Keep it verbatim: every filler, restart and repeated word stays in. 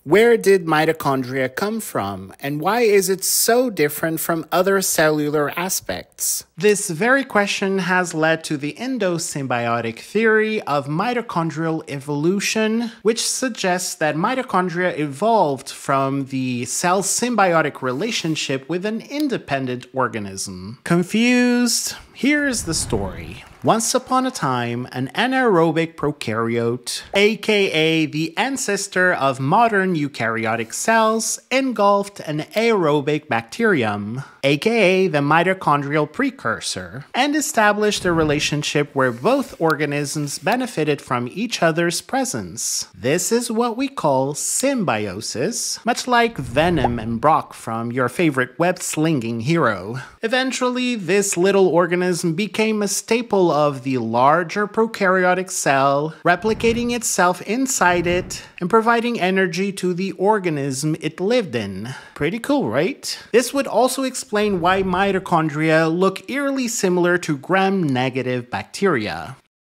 Where did mitochondria come from, and why is it so different from other cellular aspects? This very question has led to the endosymbiotic theory of mitochondrial evolution, which suggests that mitochondria evolved from the cell symbiotic relationship with an independent organism. Confused? Here's the story. Once upon a time, an anaerobic prokaryote, aka the ancestor of modern eukaryotic cells, engulfed an aerobic bacterium, aka the mitochondrial precursor, and established a relationship where both organisms benefited from each other's presence. This is what we call symbiosis, much like Venom and Brock from your favorite web-slinging hero. Eventually, this little organism became a staple of the larger prokaryotic cell, replicating itself inside it and providing energy to the organism it lived in. Pretty cool, right? This would also explain why mitochondria look eerily similar to gram-negative bacteria.